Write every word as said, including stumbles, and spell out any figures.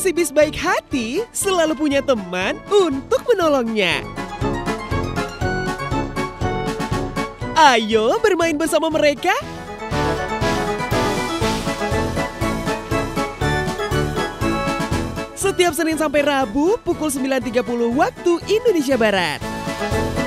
Si bis baik hati selalu punya teman untuk menolongnya. Ayo bermain bersama mereka. Setiap Senin sampai Rabu pukul sembilan tiga puluh waktu Indonesia Barat.